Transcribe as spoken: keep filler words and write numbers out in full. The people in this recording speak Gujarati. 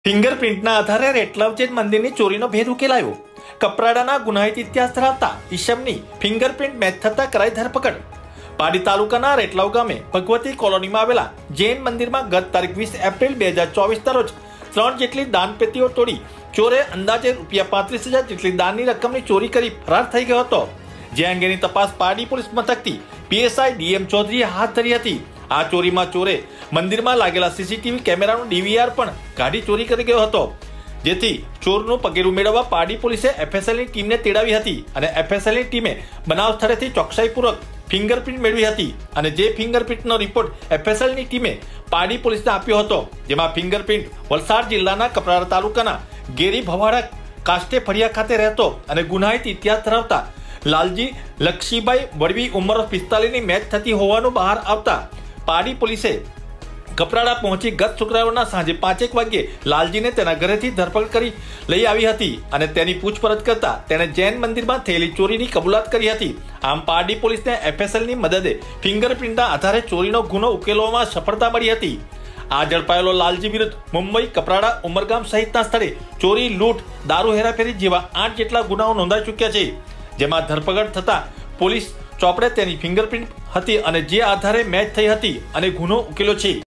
ફિંગરપ્રિન્ટના આધારે રેટલાવ જૈન મંદિરની ચોરીનો ભેદ ઉકેલાયો। કપરાડાના ગુનાહિત ઇતિહાસ ધરાવતા ઈસમની ફિંગરપ્રિન્ટ મેચ થતા કરાઈ ધરપકડ। પાડી તાલુકાના રેટલાવ ગામે ભગવતી કોલોનીમાં આવેલા જૈન મંદિરમાં ગત તારીખ વીસ એપ્રિલ બે હજાર ચોવીસના રોજ ત્રણ જેટલી દાનપેટીઓ તોડી ચોરે અંદાજે રૂપિયા પાંત્રીસ હજાર જેટલી દાનની રકમની ચોરી કરી ફરાર થઈ ગયો હતો। જે અંગેની તપાસ પાડી પોલીસ મથકથી પીએસઆઈ ડીએમ ચૌધરીએ હાથ ધરી હતી। આ ચોરીમાં ચોરે મંદિરમાં લાગેલા સીસીટીવી કેમેરાનું ડીવીઆર પણ કાઢી ચોરી કરી ગયો હતો, જેથી ચોરનું પગેરું મેળવવા પાડી પોલીસે એફએસએલની ટીમને તેડાવી હતી અને એફએસએલની ટીમે બનાવ સ્થળેથી ચોકસાઈપૂર્વક ફિંગરપ્રિન્ટ મેળવી હતી અને જે ફિંગરપ્રિન્ટનો રિપોર્ટ એફએસએલની ટીમે પાડી પોલીસને આપ્યો હતો, જેમાં ફિંગરપ્રિન્ટ વલસાડ જિલ્લાના કપરાડા તાલુકાના ગેરી ભવાડા કાસ્ટે ફળિયા ખાતે રહેતો અને ગુનાહિત ઇતિહાસ ધરાવતા લાલજી લક્ષીભાઈ વડવી ઉંમર પિસ્તાલીસની મેચ થતી હોવાનું બહાર આવતા પાડી પોલીસે કપરાડા પહોંચી ગત શુક્રવારના સાંજે પાંચેક વાગ્યે લાલજીને તેના ઘરેથી ધરપકડ કરી લઈ આવી હતી અને તેની પૂછપરછ કરતા તેણે જૈન મંદિરમાં થયેલી ચોરીની કબૂલાત કરી હતી। આમ પારડી પોલીસને એફએસએલની મદદે ફિંગરપ્રિન્ટના આધારે ચોરીનો ગુનો ઉકેલવામાં સફળતા મળી હતી। આ ઝડપાયેલો લાલજી વિરુદ્ધ મુંબઈ, કપરાડા, ઉમરગામ સહિતના સ્થળે ચોરી, લૂંટ, દારૂ હેરાફેરી જેવા આઠ જેટલા ગુનાઓ નોંધાઈ ચૂક્યા છે, જેમાં ધરપકડ થતા પોલીસ ચોપડે તેની ફિંગરપ્રિન્ટ હતી અને જે આધારે મેચ થઈ હતી અને ગુનો ઉકેલ્યો છે।